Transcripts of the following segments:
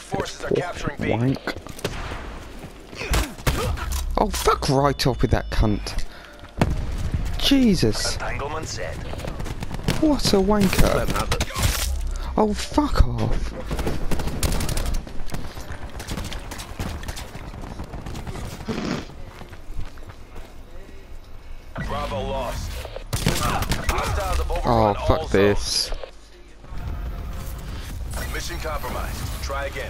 forces are capturing B. Wank. Oh, fuck right off with that cunt. Jesus. Entanglement set. What a wanker. Oh, fuck off. Bravo lost. Hostiles have Oh, overrun all fuck this. zones. Mission compromised. Try again.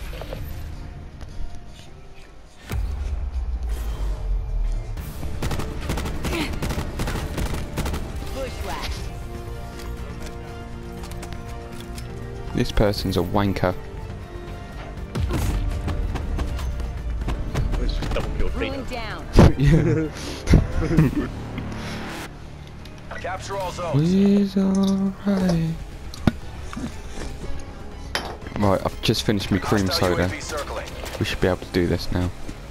Bushwhack. This person's a wanker. Let's just double kill Ruin Rita. down. Yeah. Capture all zones. He's alright. Right, I've just finished my cream Hostile soda. UAV circling. We should be able to do this now.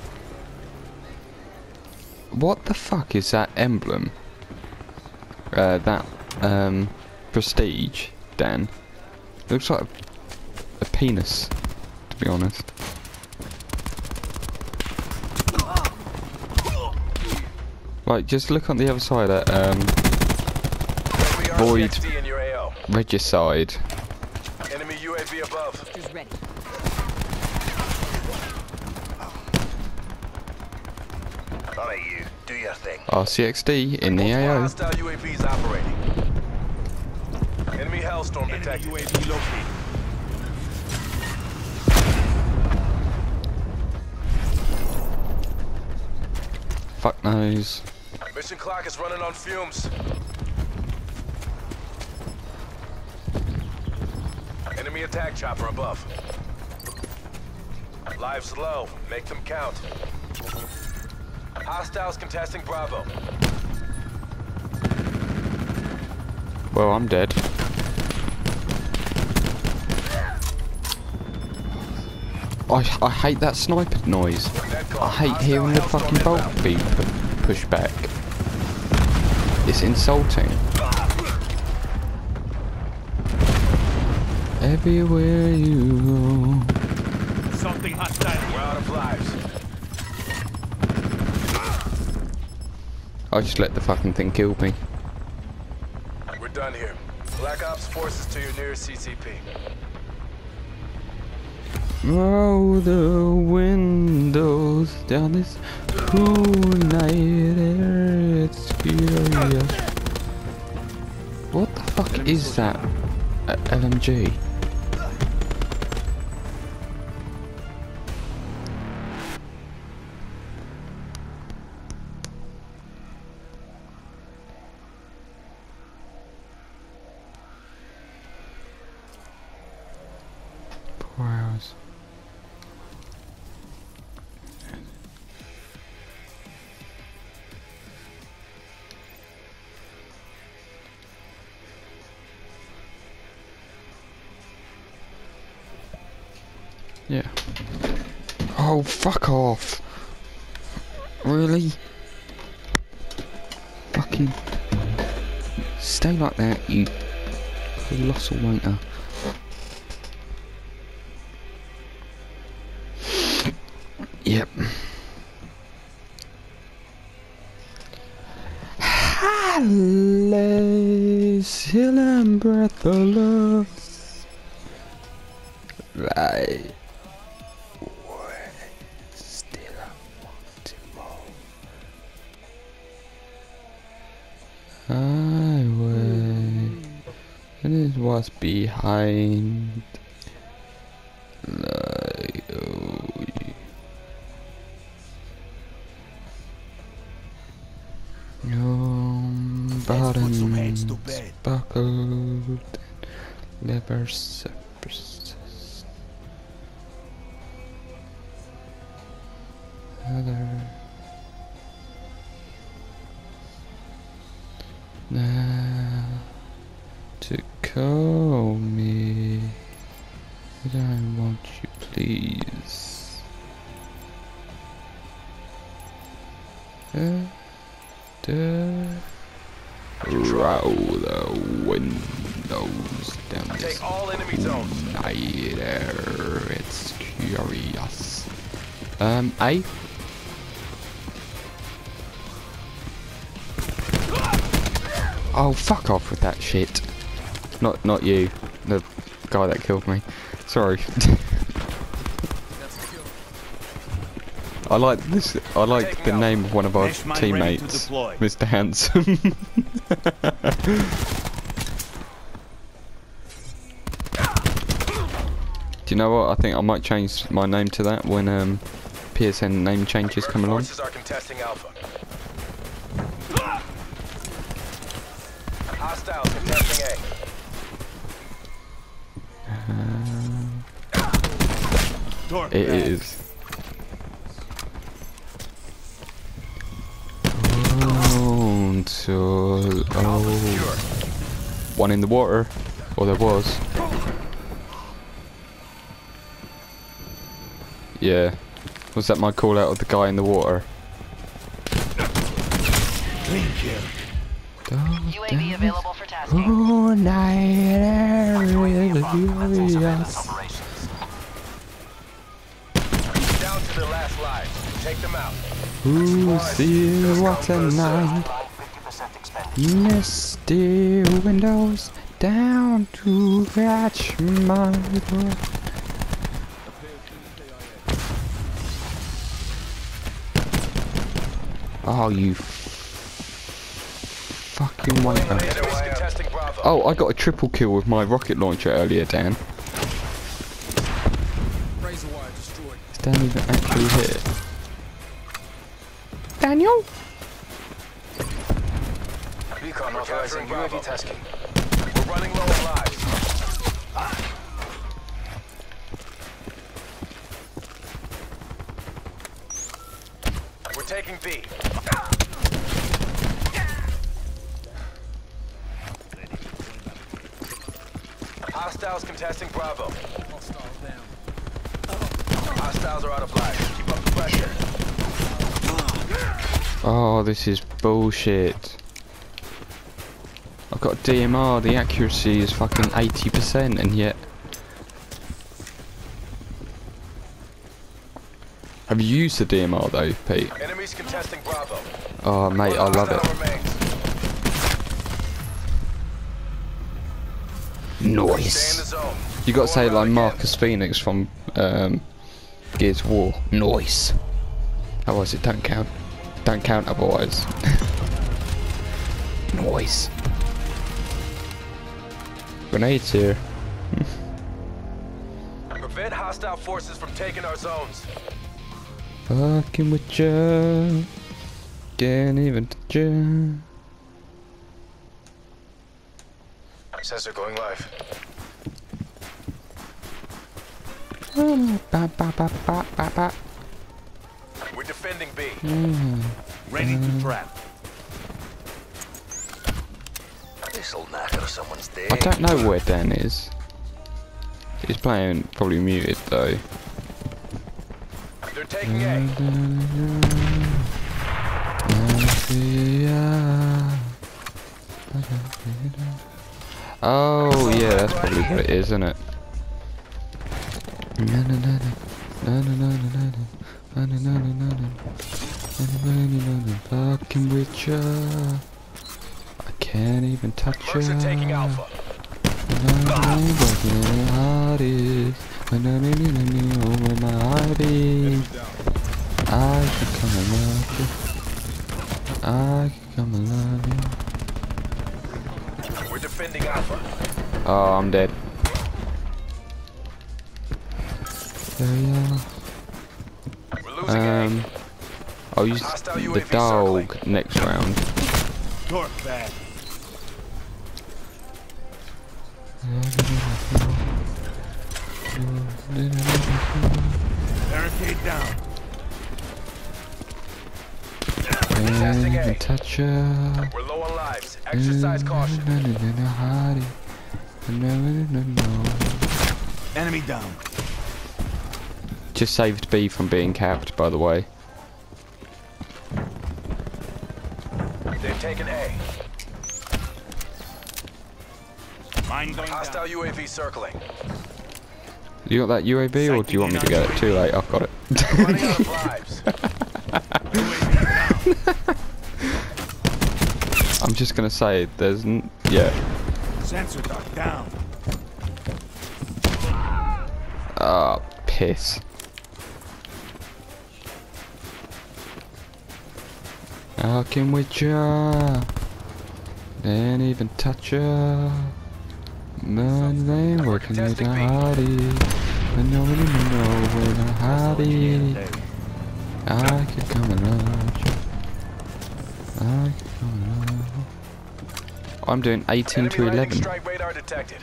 What the fuck is that emblem? That prestige, Dan. Looks like a penis, to be honest. Like, just look on the other side at Enemy Void. RCXD in your AO. Regicide. Enemy UAV above. Is ready. None of you. Do your thing. RCXD in the Multiple AO. hostile UAVs operating. Enemy Hellstorm detected. UAV located. Fuck knows. Mission clock is running on fumes. Enemy attack chopper above. Lives low. Make them count. Hostiles contesting Bravo. Well, I'm dead. I hate that sniper noise. I hate hearing the fucking bolt beep push back. It's insulting. Everywhere you go. Something hostile. We're out of lives. I just let the fucking thing kill me. We're done here. Black Ops forces to your nearest CCP. Roll the windows down this cool night air. It's curious. What the fuck is that? LMG? Four hours. Yeah. Oh, fuck off. Really? Fucking... Stay like that, you colossal wanker. Yep. Hill and breathless. Right. Still I want more. Highway. It is what's behind. Like, oh, bottom buckled, never surfaces. Other now to call me, but I want you, please. Roll the windows down this Take all enemy zones. night air. It's furious. A. Oh, fuck off with that shit. Not you, the guy that killed me. Sorry. I like this. I like the name of one of our teammates, Mr. Handsome. Do you know what? I think I might change my name to that when PSN name changes come along. Forces are contesting Alpha. Hostiles contesting A. It is. One in the water, or there was. Yeah. Was that my call out of the guy in the water? Clean kill. UAV available for tasking. Oh, night Furious. Down to the last lives. Take them out. Ooh, see what a night. Misty windows down to catch my breath. Oh, you fucking wanker. Oh, I got a triple kill with my rocket launcher earlier, Dan. Is Dan even actually hit? Daniel? Recon authorizing UAV tasking. We're running low on lives. We're taking B. Hostiles contesting Bravo. Hostiles are out of lives. Keep up the pressure. Oh, this is bullshit. I've got DMR, the accuracy is fucking 80%, and yet... Have you used the DMR though, Pete? Enemies contesting Bravo. Oh mate, I love it. Nice. You got to say it like Marcus Phoenix from Gears of War. Nice. Otherwise it don't count. Don't count otherwise. Nice. Grenades here. Prevent hostile forces from taking our zones. Fucking with ya. Can't even touch ya. Sensor going live. Ba, ba, ba, ba, ba, ba. We're defending B. Ready to trap. This'll knacker someone's day. I don't know where Dan is. He's playing probably muted though. They're taking A. Oh yeah, that's probably what it is, isn't it? Fucking with ya. I can't even touch ya. Mercs are taking Alpha. Over my eyes. I can come and love you. I can come and love you. We're defending Alpha. Oh, I'm dead. Yeah. We're losing A. I'll use Hostile the UAV dog circling. next round. Torque bag. Barricade down. Contesting A. Touch ya. We're low on lives. Exercise caution. Enemy down. Just saved B from being capped, by the way. They've taken A. Mine going Hostile down. UAV circling. You got that UAV, or do you want me to get it? Too late, I've got it. Running out of lives. I'm just gonna say, there's yeah. Sensor duct down. Ah, piss. How can we try? Didn't even touch her. None ain't working with a hottie. But nobody know when a hottie. I could come and love you. I could come and love you. I'm doing 18 to 11. Strike radar detected.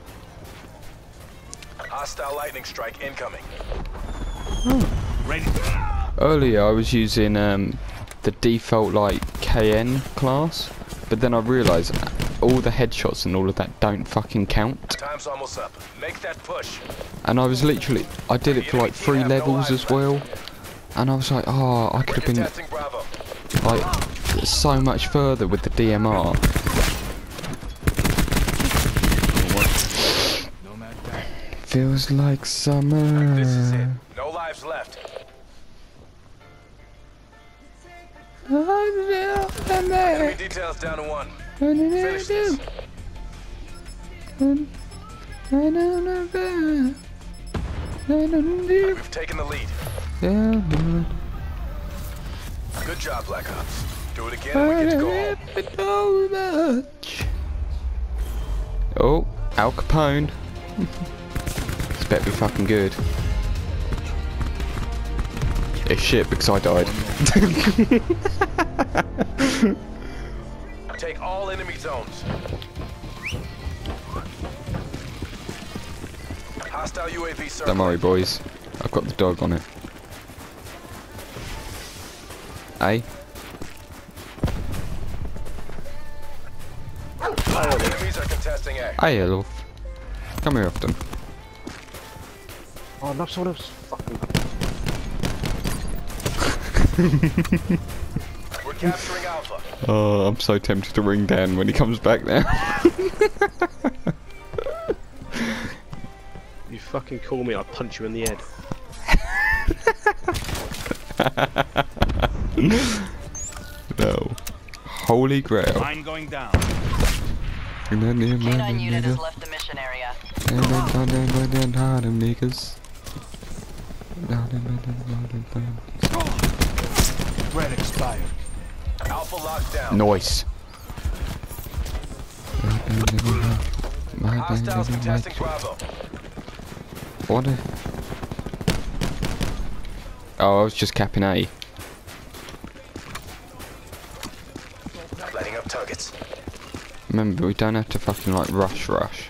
Hostile lightning strike incoming. Ready. Earlier I was using the default like KN class, but then I realised all the headshots and all of that don't fucking count. Time's almost up. Make that push. And I was literally, I did it for like 3 levels as well, and I was like, oh, I could have been Testing Bravo. like so much further with the DMR. Feels like summer. This is it. No lives left. Enemy details down to 1. Finish this. We've taken the lead. Good job, Black Ops. Do it again and we get to go home. Oh, Al Capone. This better be fucking good. It's shit because I died. Take all enemy zones. Hostile UAV circling. Don't worry, boys. I've got the dog on it. Hey? Enemies are contesting A. Hey, hello. Come here often. Oh, no, someone else. Fucking. We're capturing Alpha. Oh, I'm so tempted to ring Dan when he comes back now. You fucking call me, I'll punch you in the head. No. Holy Grail. Mine going down. K9 unit has left the mission area. Red expired. Alpha locked down. Nice. Hostiles contesting Bravo. What? Oh, I was just capping A. Lighting up targets. Remember, we don't have to fucking like rush.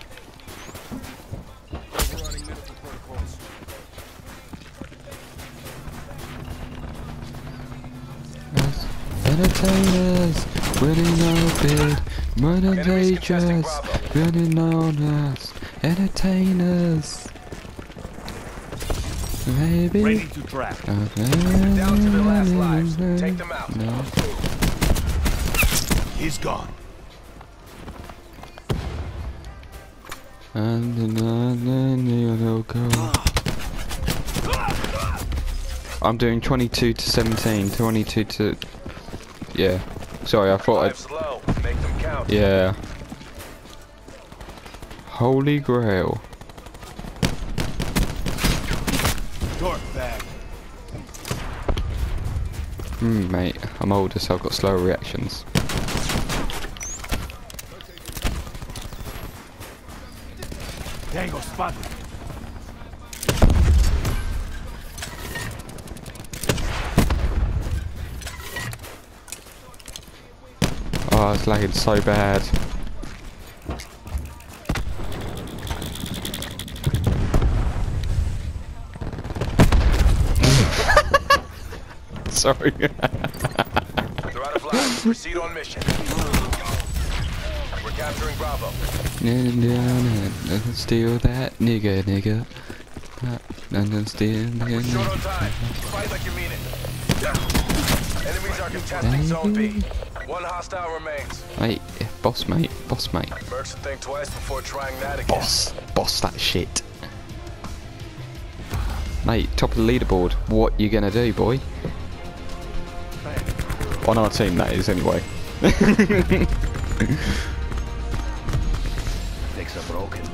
Entertainers, winning no bid, money dangerous, running on us, entertainers. Maybe. Ready to trap. Down to the last lives. Take them out. No. He's gone. And then you'll go. I'm doing 22 to 17, 22 to. Yeah. Sorry, I thought I'd. Slow. Make them count. Yeah. Holy Grail. Torque bag. Mate, I'm older, so I've got slower reactions. Tango spotted. Oh, it's lagging so bad. Sorry. They're out of lives. Proceed on mission. We're capturing Bravo. Steal that nigga. And steal We're short on time. Fight like you mean it. Enemies are contesting Zone B. One hostile remains. Mate, boss mate. Mercs think twice before trying that again. Boss that shit. Mate, top of the leaderboard. What you gonna do, boy? On our team, that is, anyway. Things are broken.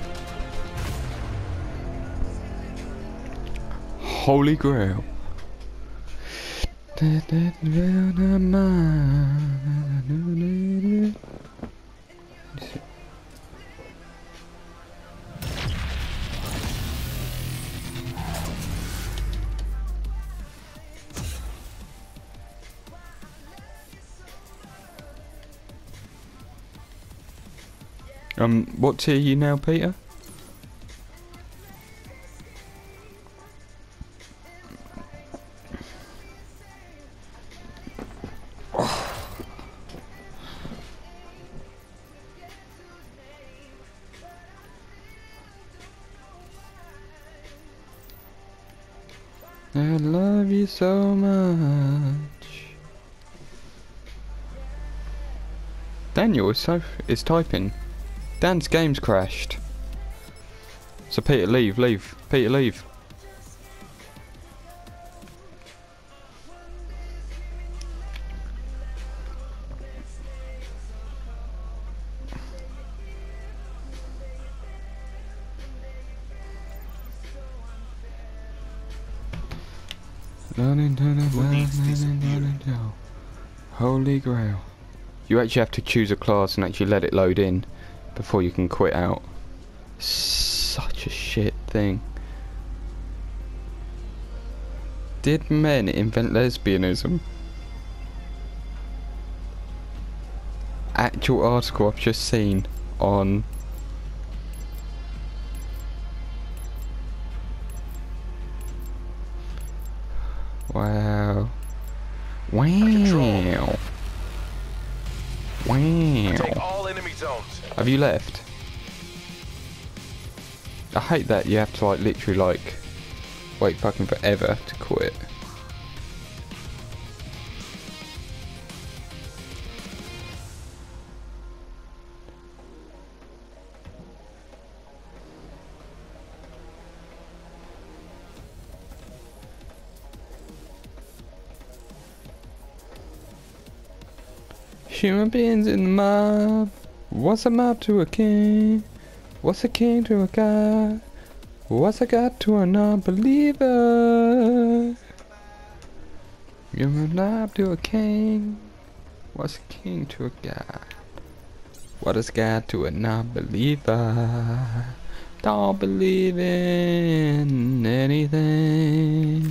Holy Grail. What tier are you now, Peter? I love you so much. Daniel is typing. Dan's game's crashed. So Peter, leave. Peter, leave. Holy Grail. You actually have to choose a class and actually let it load in before you can quit out. Such a shit thing. Did men invent lesbianism? Actual article I've just seen on wow. Wow. Wow. Take all enemy zones. Have you left? I hate that you have to like literally like wait fucking forever to quit. Human beings in the mob. What's a mob to a king? What's a king to a god? What's a god to a non-believer? You're a mob to a king. What's a king to a god? What is God to a non-believer? Don't believe in anything.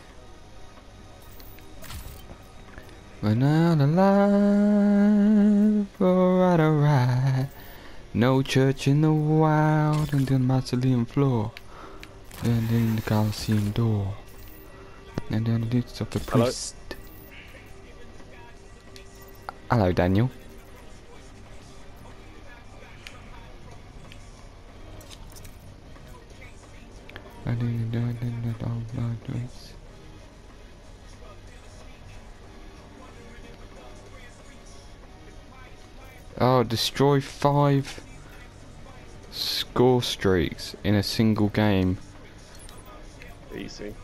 We're not alive, or right. No church in the wild, and the mausoleum floor, and then the Colosseum door, and then the deeds of the priest. Hello, Daniel. I didn't do it in the dog noise. Oh, destroy 5 score streaks in a single game. Easy.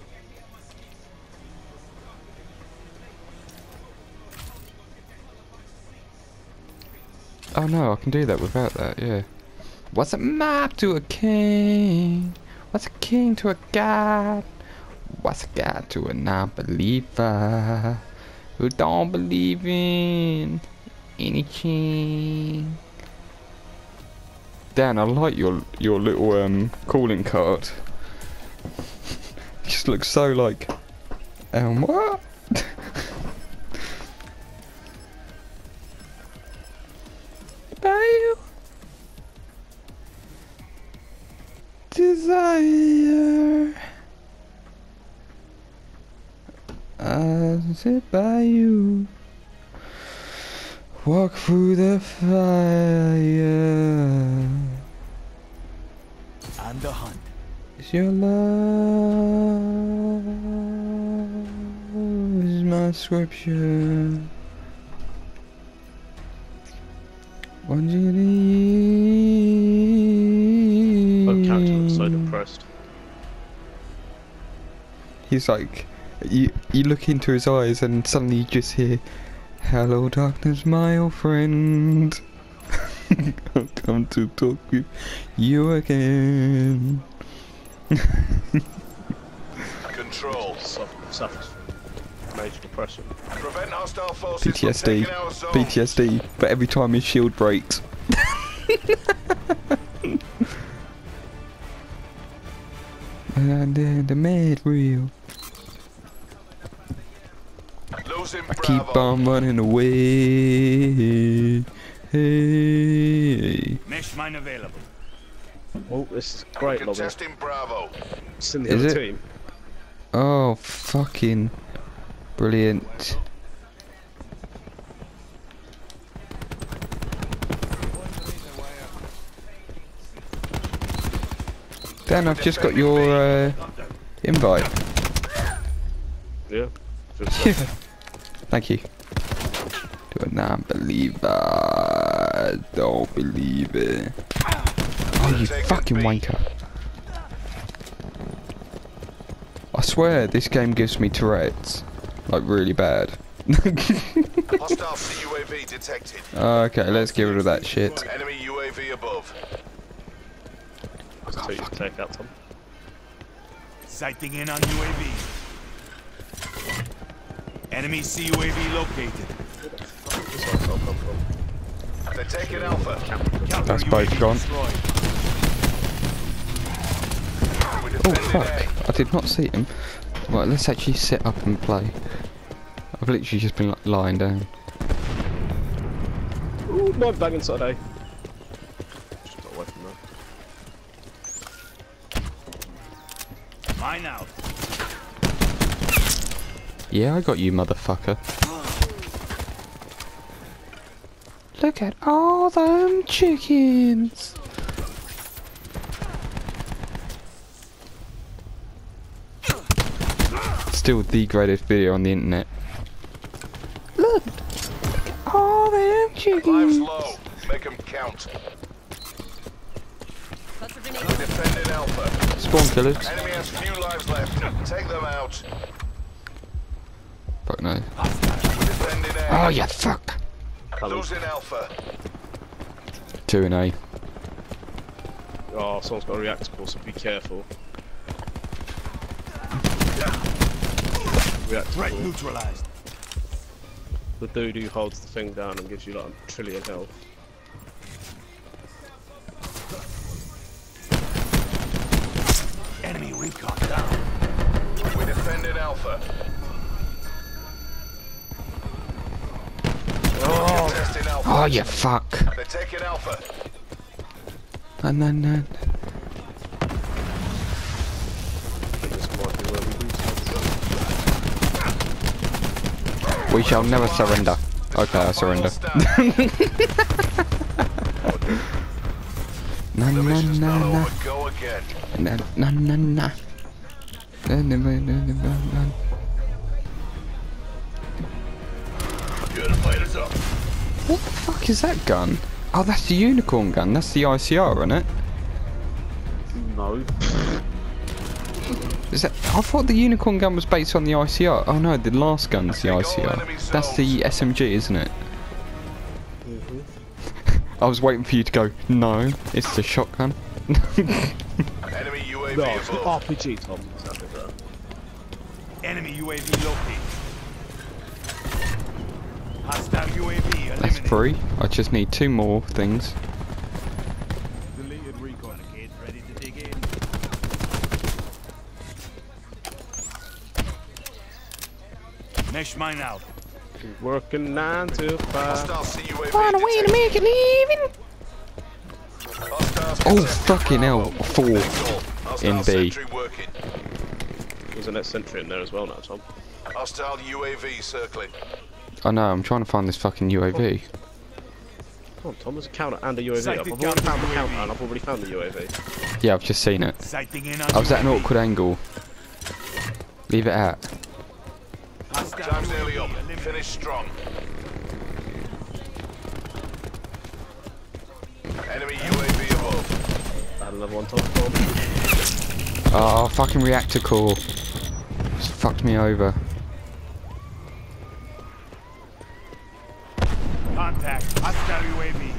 Oh no, I can do that without that, yeah. What's a map to a king? What's a king to a god? What's a god to a non-believer who don't believe in anything? Dan, I like your little calling card. Just looks so like what? Value desire I sit by you. Walk through the fire. On the hunt. Is your love is my scripture. Want you to Both characters are so depressed. He's like, you look into his eyes and suddenly you just hear, "Hello darkness, my old friend. I've come to talk with you again." Control. Suffers from major depression. Prevent hostile forces from PTSD. taking our zones. PTSD. But every time his shield breaks. And then the mad wheel. Losing I keep Bravo. on running away. Hey. Mesh mine available. Oh, this is great, Logan. Contesting Bravo. It's in the Is other it? team. Oh, fucking brilliant. Dan, I've just got your invite. Yeah. Just, Thank you. Do not believe that. Don't believe it. Oh, you fucking wanker. I swear this game gives me Tourette's. Like, really bad. Hostile CUAV detected. Okay, let's get rid of that shit. Enemy UAV above. There's two you can take out, Tom. Sighting in on UAV. Enemy CUAV located. This one's not come from. They're taking Alpha. Counter That's both UAV gone. destroyed. We're Oh defending fuck, A. I did not see him. Right, let's actually sit up and play. I've literally just been like, lying down. Ooh, my bag inside A. Just got away from that. Mine out. Yeah, I got you, motherfucker. Look at all them chickens. Still the greatest video on the internet. Look at all them Lives chickens. low. Make them count. We're defending Alpha. Spawn killers. Enemy has few lives left. Take them out. Fuck no. We're defending A. Oh yeah, fuck. Losing Alpha. 2 and A. Oh, someone's got a reactable, so be careful. Threat Reactable. neutralized. The dude who holds the thing down and gives you like a trillion health. Enemy recon down. We're defending Alpha. Contesting Alpha. Oh yeah, fuck. They're taking Alpha. No. This might be where we do We shall never surrender. Okay, I surrender. The mission's not over. Go again. Na. Good, fighters up. What the fuck is that gun? Oh, that's the unicorn gun. That's the ICR, isn't it? No. Is that? I thought the unicorn gun was based on the ICR. Oh no, the last gun's the ICR. That's the SMG, isn't it? I was waiting for you to go. No, it's the shotgun. Enemy UAV No, it's the above. RPG, Tom. Exactly that. Enemy UAV located. Hostile UAV eliminated. That's 3. I just need 2 more things. Deleted recon. Kid ready to dig in. Mesh mine out. Working 9 to 5. Hostile CUAV Find a way to make a living. Hostiles Oh contesting fucking hell! Bravo. 4 Hostile in B. sentry working. There's a net sentry in there as well now, Tom. Hostile UAV circling. I know. I'm trying to find this fucking UAV. Come on, Tom, there's a counter and a UAV. Sighted I've already found the counter counter UAV. and I've already found the UAV. Yeah, I've just seen it. Sighting in on I was at an UAV. awkward angle. Leave it at. Hostile Time's nearly UAV up. eliminated. Finish strong. Enemy UAV above. I had another one, Tom. Oh, fucking reactor core. It's fucked me over. Contact. Hostile UAV.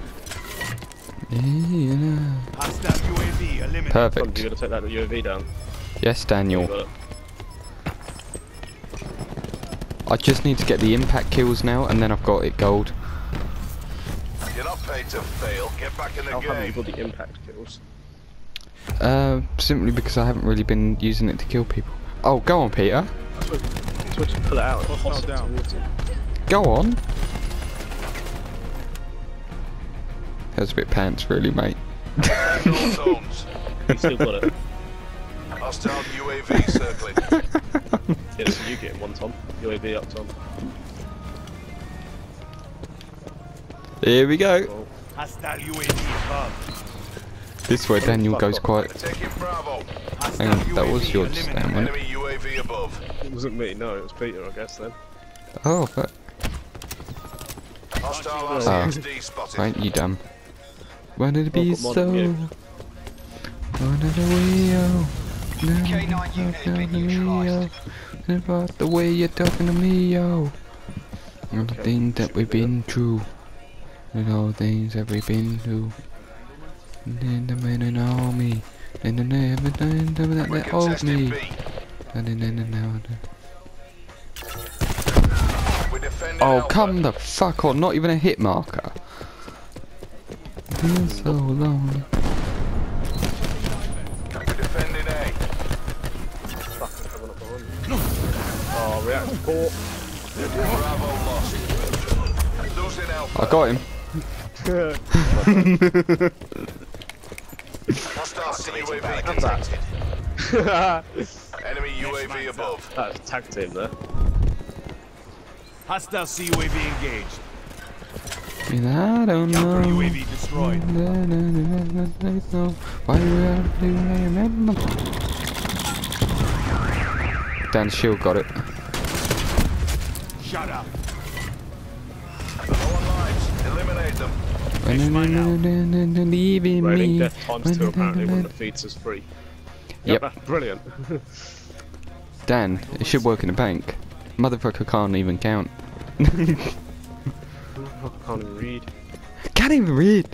Yeah. Hostile UAV eliminated. Come, Perfect. you gotta take that UAV down. Yes, You Daniel. got it. I just need to get the impact kills now, and then I've got it gold. You're not paid to fail. Get back in the How haven't you game. got the impact kills? Simply because I haven't really been using it to kill people. Oh, go on, Peter. It's what you pull it out. and toss it down. towards him. Go on. That's a bit pants, really, mate. Defend all zones. You still got it. Hostile UAV circling. Yeah, so you getting one, Tom. UAV up, Tom. Here we go. Well, Hostile UAV above. This is where Daniel fuck goes off. quiet. Taking Bravo. Hang on, that was yours, Dan, wasn't it? Enemy UAV above. it wasn't me, no, it was Peter, I guess, then. Oh, but Hostile Oh. RCXD spotted. ain't you dumb? Wanted to be got more so. than you. Wanted to Rio. K9 unit has been neutralized. About the way you're talking to me, yo. And the Okay, things that should we've we do been through. And all the things that we've been through. And then the men and all me. And then everything that We're they owed contesting me. B. And then now. We're defending Oh, Alpha. come the fuck on. Not even a hit marker. Been so long. We're defending A. Fucking coming up behind me. Oh, reactor port. Bravo lost. Losing Alpha. I got him. Hostile CUAV Have that. detected. Enemy UAV above. That's tag team there. Hostile CUAV engaged. And I don't Counter know. UAV destroyed. Why do I remember? Dan's shield got it. Shut up. No one lives. Eliminate them. Leaving Raining me. death times 2 apparently when the feeds us free. Yep. That's brilliant. Dan, it should work in the bank. Motherfucker can't even count. I can't even read. Can't even read.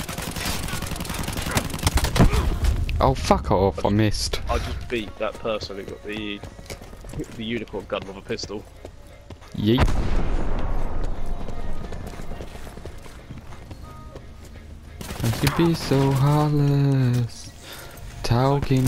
Oh, fuck off! I missed. I just beat that person who got the unicorn gun with a pistol. Yeet. I could be so heartless. Talking.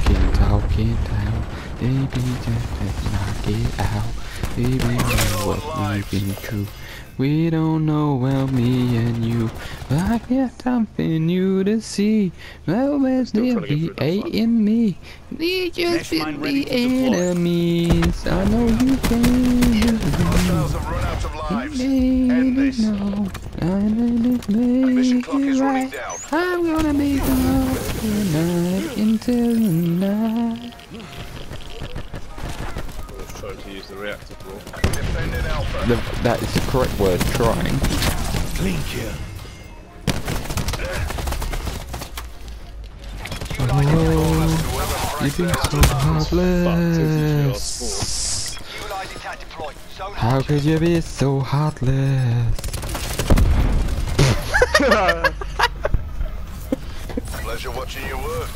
Baby, just knock it out. Baby, know what we've been through. We don't know well, me and you. But I got something new to see. Always Still there trying to get be through that hate fight. in me. We just Next mine be ready the to deploy. enemies. I know you can. Hostiles have run out of lives. End this. Mission clock is running down. I'm gonna be the tonight until the night. I was trying to use the reactor floor. We're defending Alpha. That is the correct word, trying. Clean kill. Oh, you've been so heartless. Fuel attack deployed. Zone How could you be so heartless? Pleasure watching your work.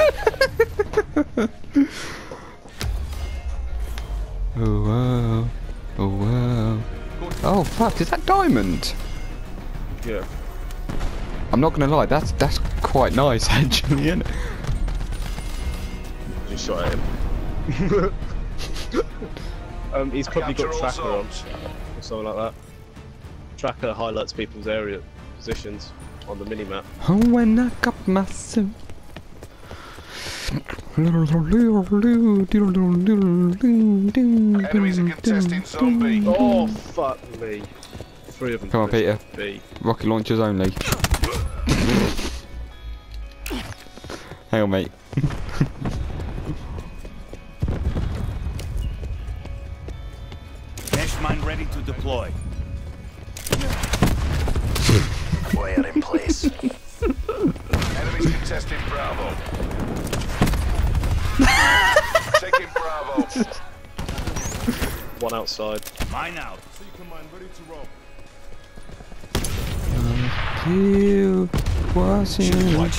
Oh wow, oh wow. Oh fuck, is that diamond? Yeah. I'm not gonna lie, that's quite nice actually, isn't it? Just shot at him. He's probably got Capture all tracker on, zones. or something like that. Tracker highlights people's area positions on the minimap. Oh, when I got myself. Enemies are contesting Zone B. Oh fuck me! 3 of them. Come on, Peter. B. Rocket launchers only. Hang on, mate. Mesh mine ready to deploy. We're in place. Enemies contesting Bravo. Taking Bravo. One outside. Mine out. See command ready to roll. You watching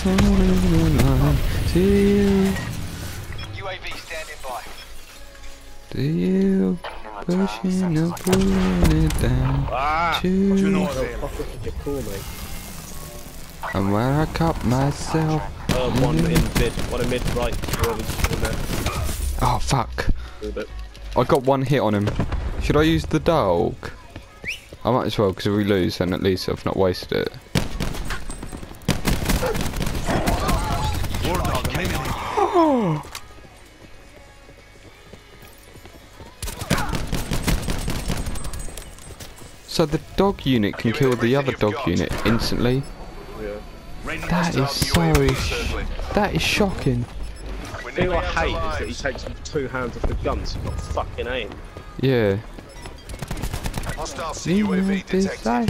to you. UAV standing by. Do you pushing and pulling it down Ah! to You know Oh, what? fuck, did you call me? and when I caught myself. One in mid, right. Whoever's in there. Oh fuck! Killed it. I got one hit on him. Should I use the dog? I might as well, because if we lose, then at least I've not wasted it. War dog eliminated. So the dog unit can kill the other dog unit instantly. Yeah. Raining That is so. That is shocking. The thing I hate is that he takes with 2 hands off the gun, so he's got fucking aim. Yeah. Hostile CUAV detected.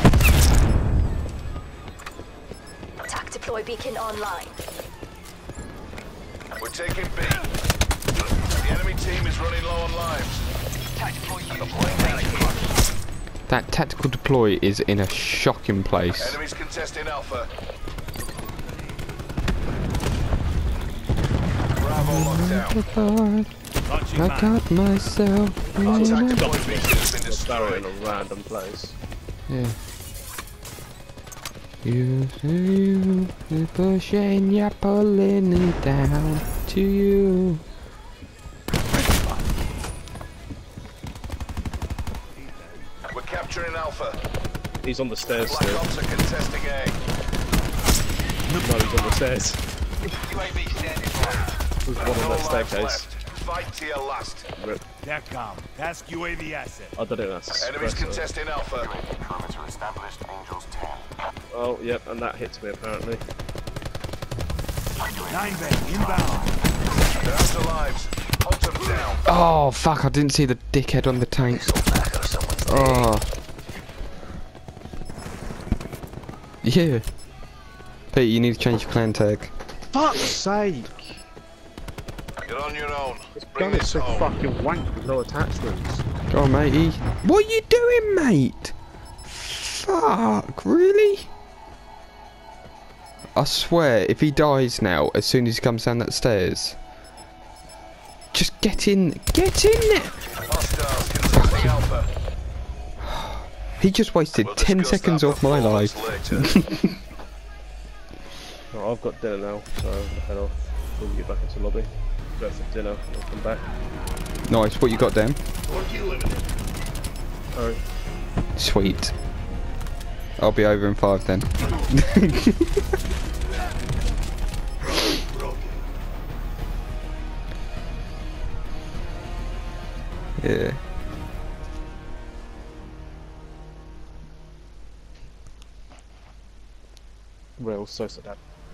Attack deploy beacon online. We're taking B. The enemy team is running low on lives. Attack deploy unit. That tactical deploy is in a shocking place. Enemies contesting Alpha. Bravo locked down. Launching I mine. got myself. Our in a- tactical beacon has been Barrel in destroyed. a random place. Yeah. You pushing, you're pulling it down to you. We're capturing Alpha. He's on the stairs Black still. Ops are contesting A. No, he's on the stairs. UAV standing by. There's one on No that lives staircase. left. Fight to your last. Rip. TACCOM. Task UAV asset. I don't think that's a Enemies suppressor. contesting Alpha. Perimeter established. Angels 10. Oh, yep, and that hits me apparently. 9 bang inbound. They're out of lives. Hunt them down. Oh fuck! I didn't see the dickhead on the tank. Oh. Yeah. Pete, you need to change your clan tag. Fuck's sake! You're on your own. This Bring gun is this so home. fucking wank with no attachments. Go on, matey. What are you doing, mate? Fuck! Really? I swear, if he dies now, as soon as he comes down that stairs, just get in. Get in there! Hostiles contesting Alpha. He just wasted We'll 10 discuss seconds that off my life. performance later. Oh, I've got dinner now, so I'll head off. We'll get back into the lobby. Go for dinner and I'll come back. Nice. What you got, Dan? Alright. Sweet. I'll be over in 5 then. Yeah. Real so sad.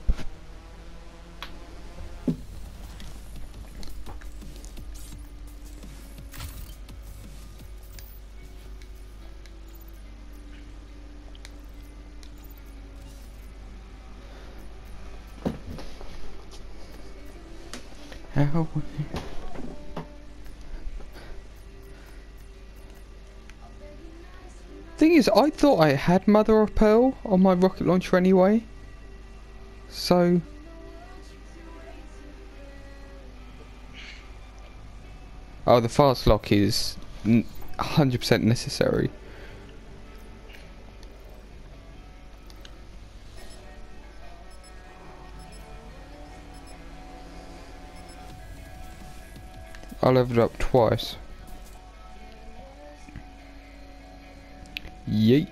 How? Thing is, I thought I had Mother of Pearl on my rocket launcher anyway. So. Oh, the fast lock is 100% necessary. I leveled up twice. Yeet.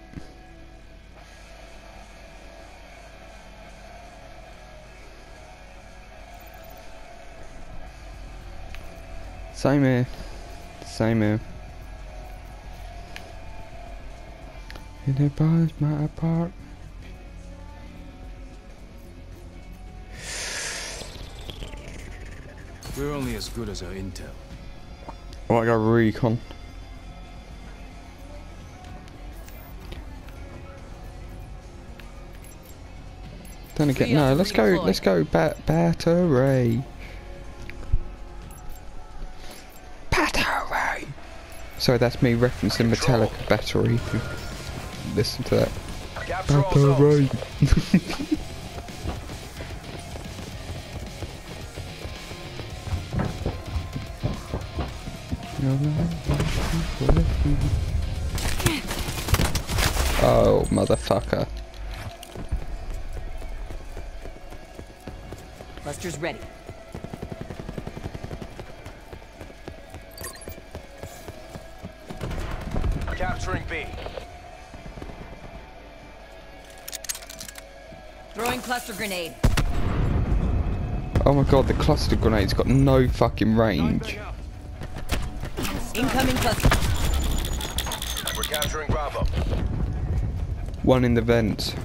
Same here. Same here. And it bars my apart. We're only as good as our intel. Oh, I got recon. Then again, no. Let's go. Let's go. Battery. No way. So that's me referencing Metallica Battery. Listen to that. Capture all zones. Oh, motherfucker. Cluster's ready. Capturing B. Throwing cluster grenade. Oh my god, the cluster grenade's got no fucking range. Incoming cluster. We're capturing Bravo. One in the vents.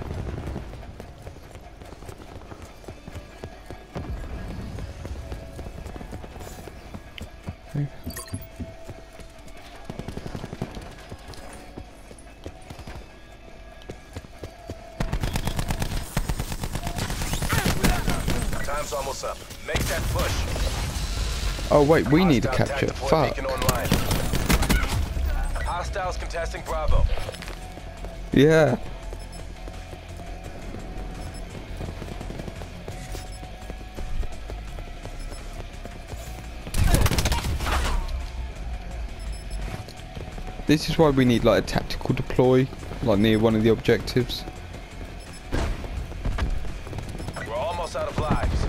Time's almost up. Make that push. Oh wait, we need to Hostile capture. tactical Fuck. beacon online. Hostiles contesting Bravo. Yeah. This is why we need like a tactical deploy, like near one of the objectives. We're almost out of lives.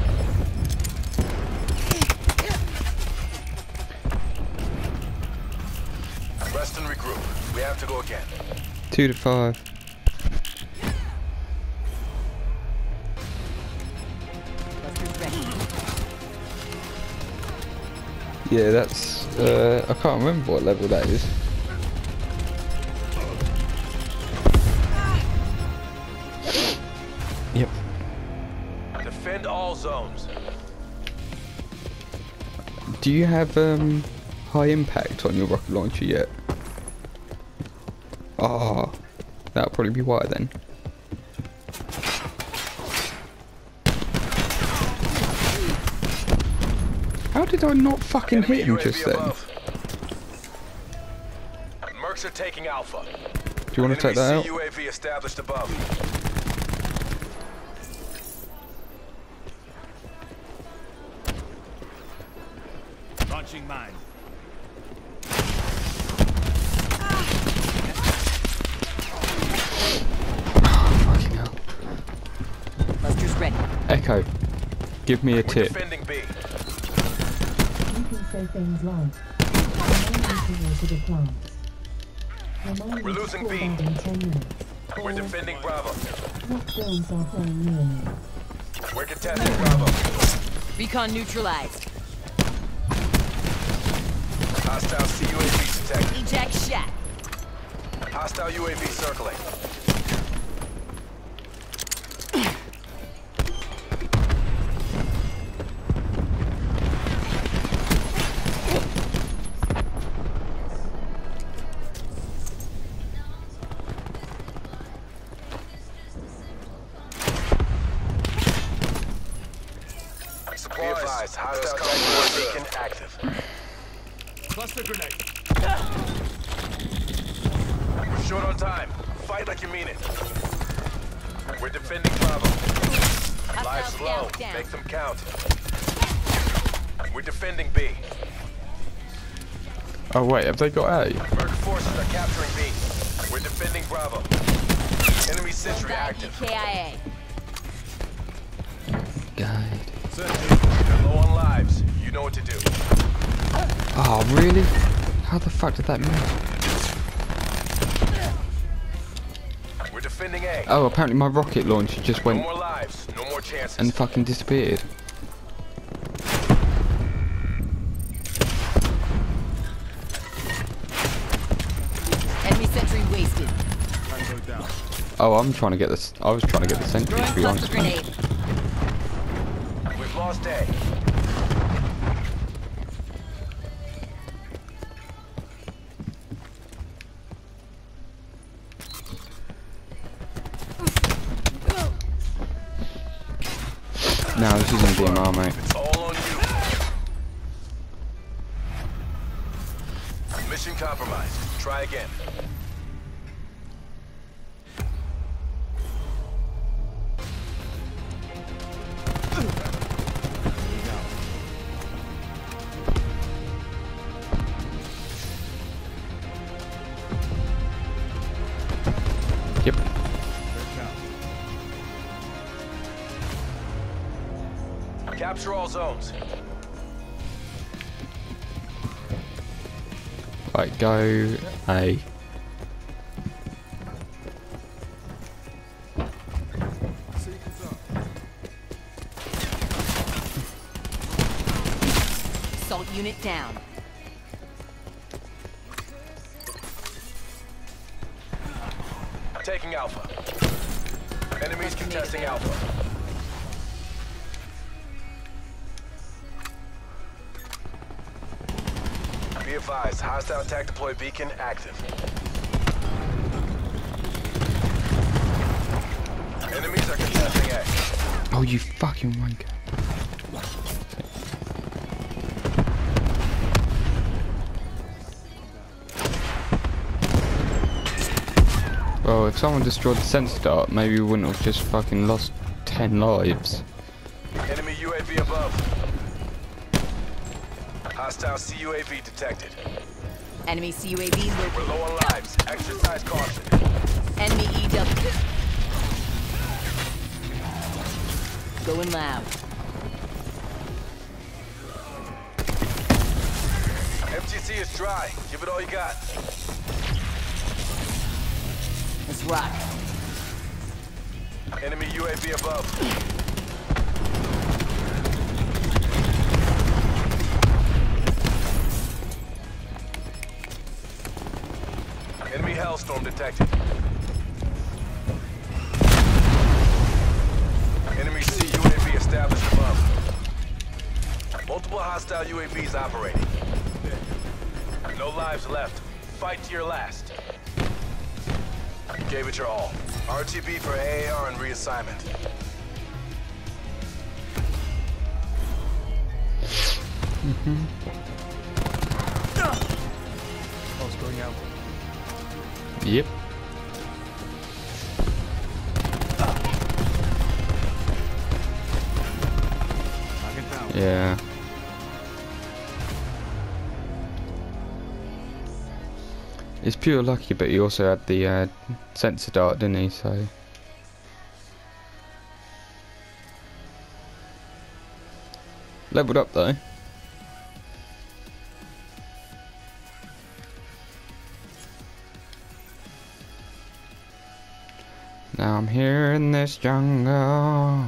Rest and regroup. We have to go again. 2 to 5. Cluster's ready. Yeah, that's I can't remember what level that is. Yep. Defend all zones. Do you have high impact on your rocket launcher yet? Ah, that'll probably be why then. How did I not fucking hit him UAV just then? above. Mercs are taking Alpha. Do you want to take that out? UAV established above. Launching mine. Fucking hell. Cluster's ready. Echo, give me a We're tip. defending B. You can say things like, "Remain to the plant." Remind We're me to losing call B. back in 10 minutes. We're Or, defending Bravo. what drones are playing near me? We're contesting Bravo. Recon neutralized. Hostile CUAV detected. Eject shot. Hostile UAV circling. Be advised, hostile tactical beacon active. Cluster grenade. We're short on time. Fight like you mean it. We're defending Bravo. Lives Hostile low. scout down. Make them count. We're defending B. Oh wait, have they got A? Merc forces are capturing B. We're defending Bravo. Enemy sentry active. KIA. God. They're low on lives. You know what to do. Oh really? How the fuck did that move? We're defending A. Oh, apparently my rocket launcher just No went more lives. No more chances. and fucking disappeared. Enemy sentry wasted. Tango down. Oh, I'm trying to get this. I was trying to get the sentry Throwing to be cluster honest. grenade. We've lost A. No, this isn't DMR, mate. It's all on you. Mission compromised. Try again. Yep. Capture all zones. Right, go A. Assault unit down. Taking Alpha. Enemies contesting Alpha. Be advised, hostile attack deploy beacon active. Enemies are contesting A. Oh, you fucking wanker. Well, if someone destroyed the sensor dart, maybe we wouldn't have just fucking lost 10 lives. Enemy UAV above. Hostile CUAV detected. Enemy CUAV We're located. low on lives. Exercise caution. Enemy EW. Going loud. MTC is dry. Give it all you got. Let's rock. Enemy UAV above. Enemy Hellstorm detected. Enemy CUAV established above. Multiple hostile UAVs operating. No lives left. Fight to your last. Gave it your all. RTB for AAR and reassignment. Pulse going out. Yep. Target down. Yeah. It's pure lucky, but he also had the sensor dart, didn't he? So leveled up though. Now I'm here in this jungle.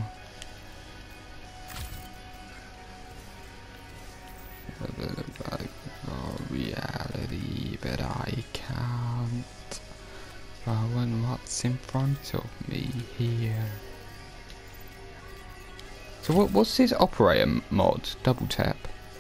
Reality, but I can't ruin what's in front of me here. So what's his operator mod? Double tap.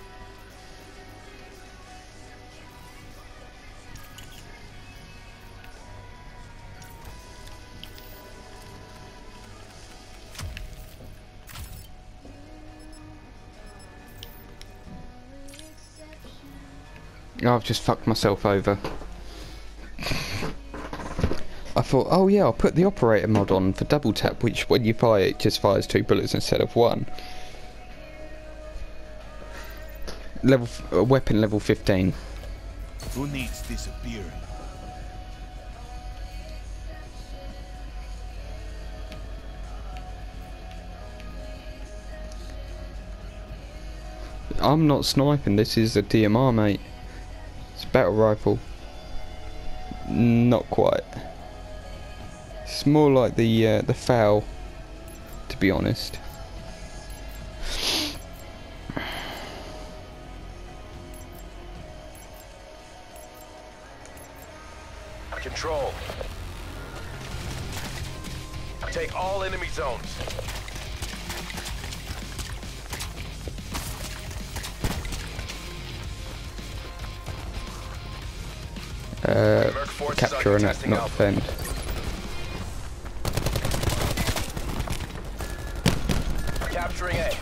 Oh, I've just fucked myself over. I thought, oh yeah, I'll put the operator mod on for double tap, which when you fire it just fires 2 bullets instead of 1. Weapon level 15. Who needs disappearing? I'm not sniping, this is a DMR, mate. It's a battle rifle. Not quite. It's more like the FAL, to be honest. Control. Take all enemy zones. Capture and not defend. Capturing A.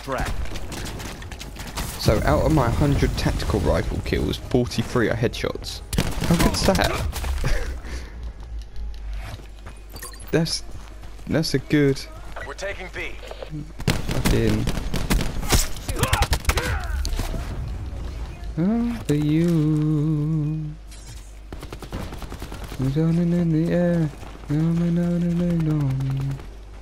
track. So out of my 100 tactical rifle kills, 43 are headshots. How good's that? That's a good We're taking B. fucking. Oh, for you. I'm zoning in the air. Coming out and they know me.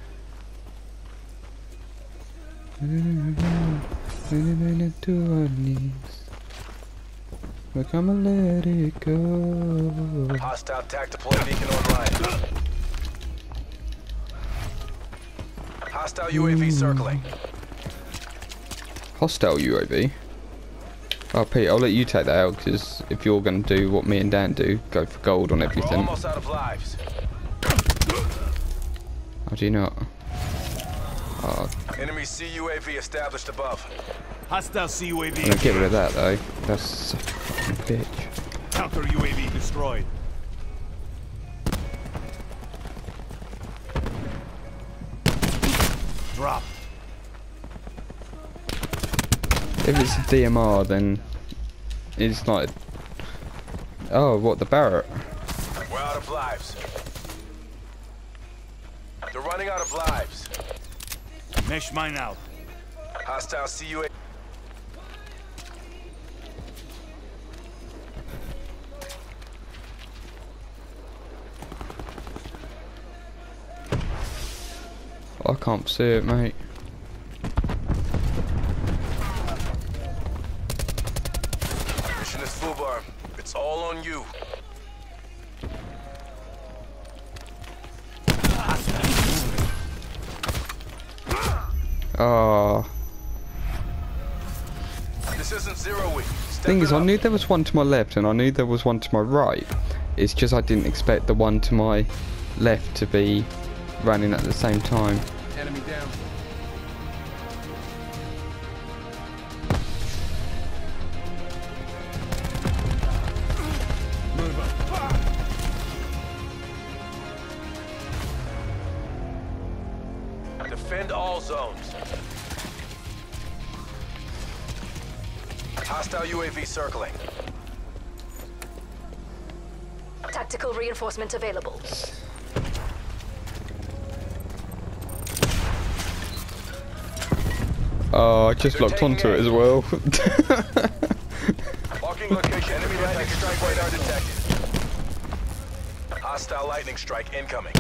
To our knees. We're gonna let it go. Hostile TAC deploy beacon online. Hostile UAV circling. Hostile UAV. Oh, Pete, I'll let you take that out, because if you're going to do what me and Dan do, go for gold on We're everything. almost out of lives. How do you not? Oh, Enemy CUAV established above. Hostile I'm CUAV. going to get rid of that, though. That's such a fucking bitch. Counter UAV destroyed. Drop. If it's a DMR, then it's not. Oh, what, the Barrett? We're out of lives. They're running out of lives. Mesh mine out. Hostile CUAV. I can't see it, mate. Mission is FUBAR. It's all on you. Oh. This isn't zero week. Thing is, I knew there was one to my left and I knew there was one to my right. It's just I didn't expect the one to my left to be running at the same time. Enemy down. Move up. Defend all zones. Hostile UAV circling. Tactical reinforcement available. Oh, I just They're locked onto taking it as well. Marking location. Enemy lightning strike radar detected. Hostile lightning strike incoming.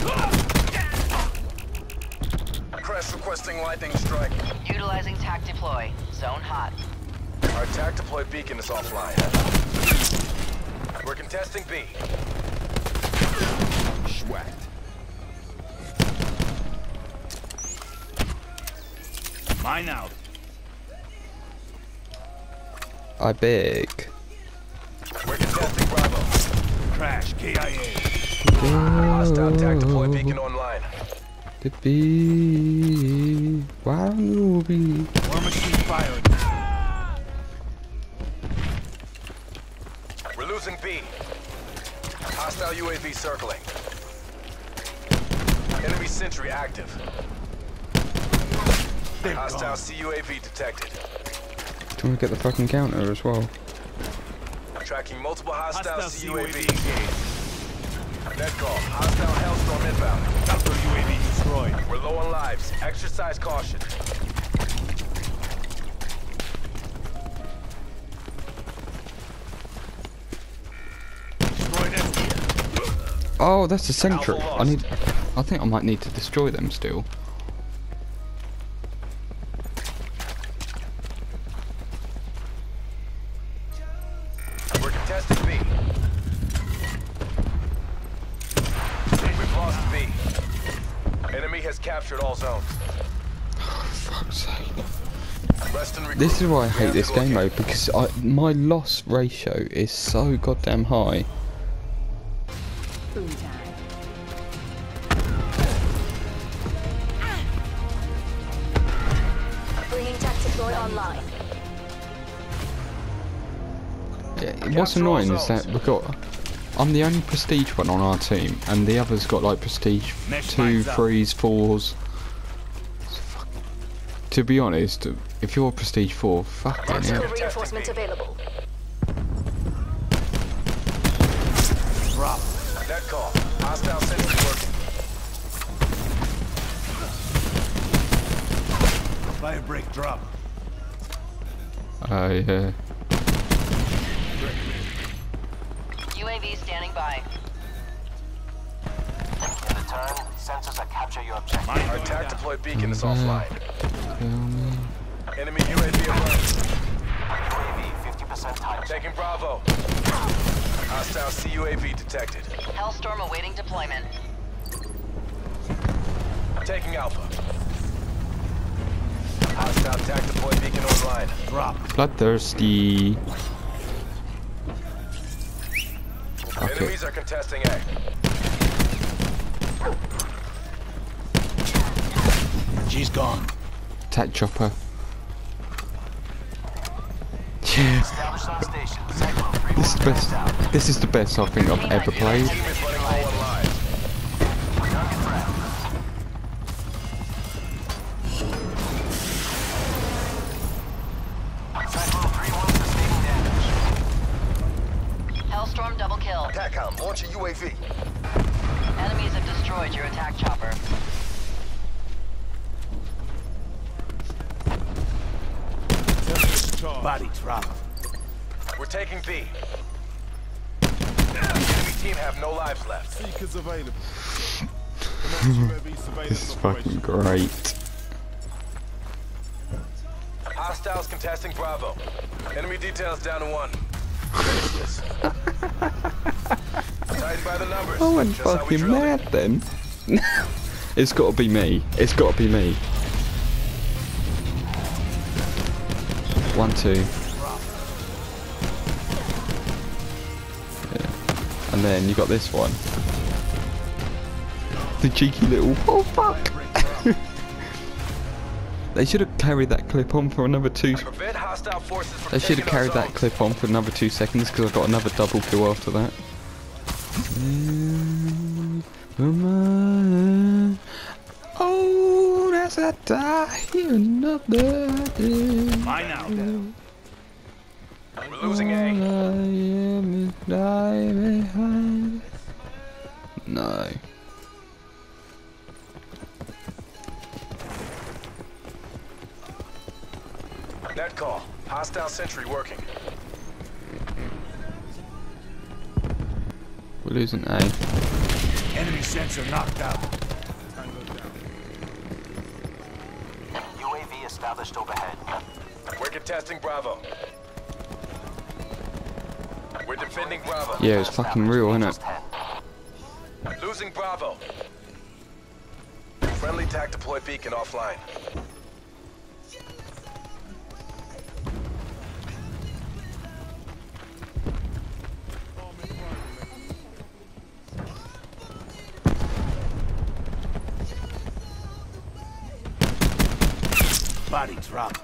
Crest requesting lightning strike. Utilizing TAC deploy. Zone hot. Our TAC deploy beacon is offline. We're contesting B. Schwacked. Mine out. I beg. We're contesting Bravo. Crash. KIA. Hostile TAC deploy beacon online. The bee. Why don't we? War machine firing. We're losing B. Hostile UAV circling. Enemy sentry active. They're Hostile gone. CUAV detected. Do you want to get the fucking counter as well? Tracking multiple hostile Hostile CUAV CUAV. engaged. Net call. Hostile Hellstorm inbound. Counter UAV destroyed. We're low on lives. Exercise caution. Destroyed SDF. Oh, that's a sentry. Alpha lost. I think I might need to destroy them still. We're contesting B. We've lost B. Enemy has captured all zones. Fuck's sake. Rest and This is why I hate regroup. this game mode, because my loss ratio is so goddamn high. Boom time. Bringing TAC deploy online. Yeah, what's Capture all annoying is that zones. I'm the only prestige one on our team, and the others got like prestige Next 2, mine's up. 3s, 4s. To be honest, if you're Prestige 4, fucking Tactical hell. reinforcement available. Drop. Net call. Hostile sentry working. Fire break drop. Yeah. UAV standing by. In return, sensors that capture your objective. Our attack deployed beacon is offline. Kill me. Enemy UAV above. UAV 50% time. Taking Bravo. Hostile CUAV detected. Hellstorm awaiting deployment. Taking Alpha. Hostile attack deployed beacon online. Drop. Bloodthirsty. Okay. Enemies are contesting A. She's gone. Attack chopper. Yeah. Established on station. Cyclone 3 This is the best. This is the best I think I've ever played. Team is running low on lives. Target threat. Cyclone 3-1 sustaining damage. Hellstorm double kill. TACCOM, launch a UAV. Enemies have destroyed your attack chopper. Body drop. We're taking B. Enemy team have no lives left. Seekers available. UAV surveillance This is fucking great. Hostiles contesting Bravo. Enemy details down to 1. Finish this. Tighten by the numbers. I went just how we fucking drilled mad it. then. It's gotta be me. It's gotta be me. 1, 2. Yeah. And then you got this one. The cheeky little. Oh fuck! They should have carried that clip on for another 2. Prevent hostile forces from They should have taking our carried that zones. clip on for another 2 seconds because I got another double kill after that. Oh, that's a die another day. Mine now. We're losing A. No. Net call. Hostile sentry working. We're losing A. Enemy sensor knocked out. UAV established overhead. We're contesting Bravo. We're defending Bravo. Yeah, it's fucking real, isn't it? 10. Losing Bravo. Friendly TAC deploy beacon offline. Body drop.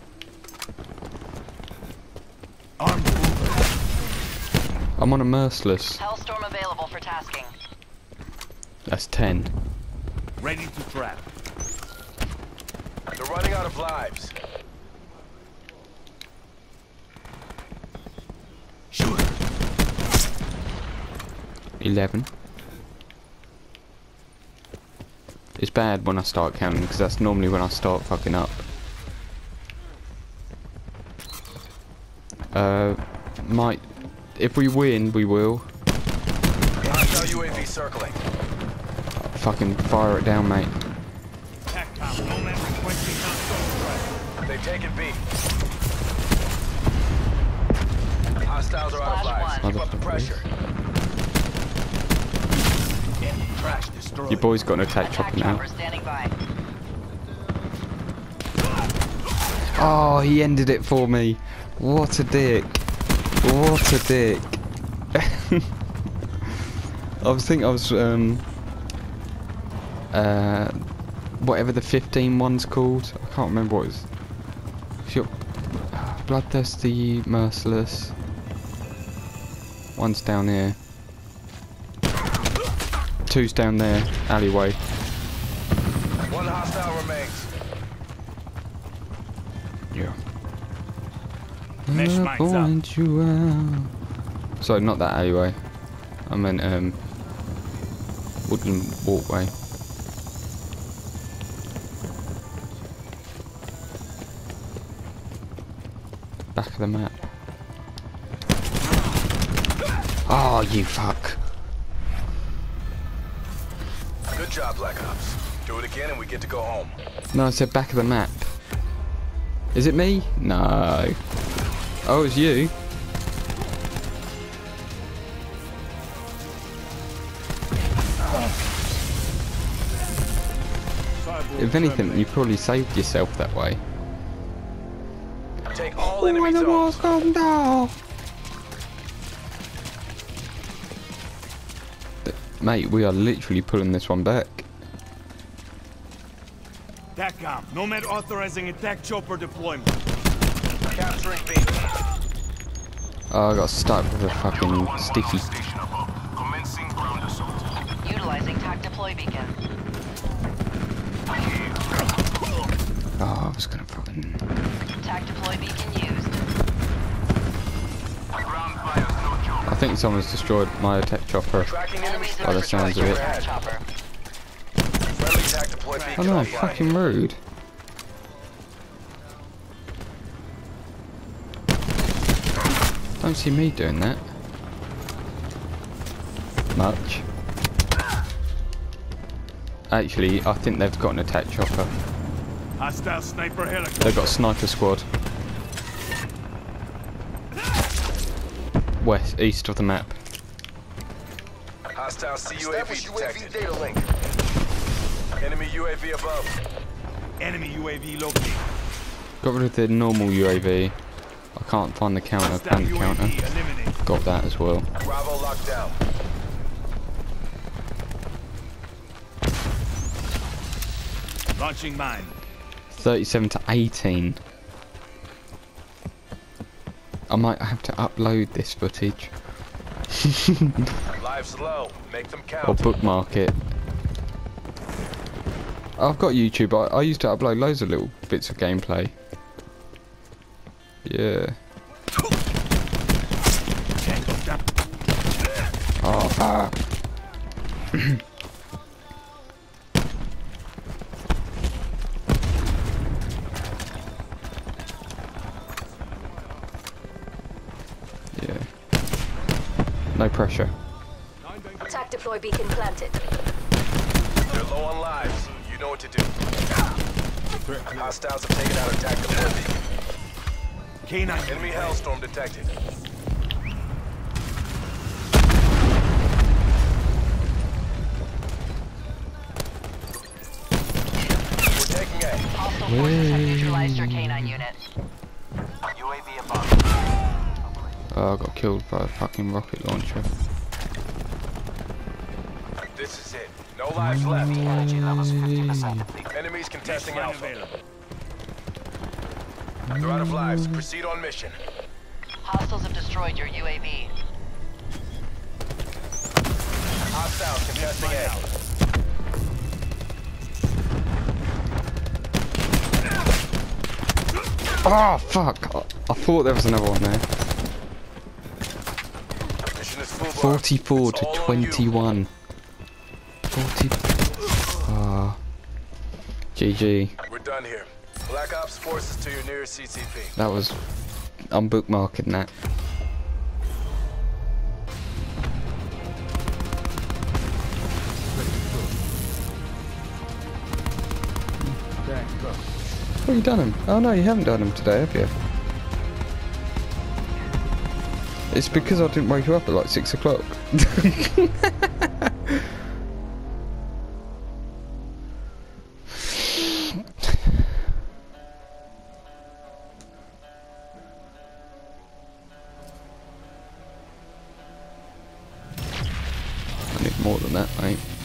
Armed mover. I'm on a merciless. Hellstorm available for tasking. That's 10. Ready to trap. They're running out of lives. Shooter. 11. It's bad when I start counting because that's normally when I start fucking up. Might. If we win, we will. Hostile UAV circling. Fucking fire it down, mate. TACCOM, no man requesting hostile They've taken B. Hostiles are out of Splash lives. one. Keep up the pressure. threat. Enemy crash destroyed. Your boy's got an attack Attack chopper now. chopper standing by. Oh, he ended it for me. What a dick. What a dick. Whatever the 15 one's called. I can't remember what it was. Sure. Bloodthirsty, merciless. One's down here. 2's down there, alleyway. One hostile remains. you. Mesh I'll mines up. point you out. Sorry, not that alleyway. I meant wooden walkway. Back of the map. Oh, you fuck. Good job, Black Ops. Do it again and we get to go home. No, I said back of the map. Is it me? No. Oh, it's you. If anything, you probably saved yourself that way. Take all enemy zones. come down. Mate, we are literally pulling this one back. TACCOM, Nomad authorizing attack chopper deployment. Capturing B. Oh, I got stuck with a fucking sticky. Station above. Commencing ground assault. Utilizing TAC deploy beacon. Oh, I was gonna fucking. TAC deploy beacon used. Ground fire's no joke. I think someone's destroyed my attack chopper. Tracking enemy Enemies By the have sounds destroyed of your it. attack chopper. Friendly TAC deploy Oh beacon no, offline. fucking rude. Don't see me doing that. Much. Actually, I think they've got an attack chopper. Hostile sniper helicopter. They've got a sniper squad. West, east of the map. Hostile CUAV detected. Data link. Enemy UAV above. Enemy UAV located. Got rid of the normal UAV. I can't find the counter, Hostile panic counter. UAV eliminated. Got that as well. Bravo locked down. Launching mine. 37 to 18. I might have to upload this footage. Live slow. Make them count. Or bookmark it. I've got YouTube. I used to upload loads of little bits of gameplay. Yeah. Tango down. Oh, fuck. Yeah. No pressure. TAC deploy beacon planted. They're low on lives. You know what to do. Hostiles have taken out attack deploy beacon. K9. Enemy Hellstorm detected. We're taking A. Hostile forces have neutralized your K9 unit. UAV above. Oh, I got killed by a fucking rocket launcher. This is it. No lives left. Energy levels 50% depleted. Enemies contesting Alpha. Available. They're out of lives. Proceed on mission. Hostiles have destroyed your UAV. Hostiles contesting A. Oh, fuck. I thought there was another one there. Mission is full bar. 44 It's to all on you. 21. 40. Ah. GG. We're done here. Black Ops forces to your nearest CCP. That was. I'm bookmarking that. Oh, you done them? Oh no, you haven't done them today, have you? It's because I didn't wake you up at like 6 o'clock. I need more than that, mate.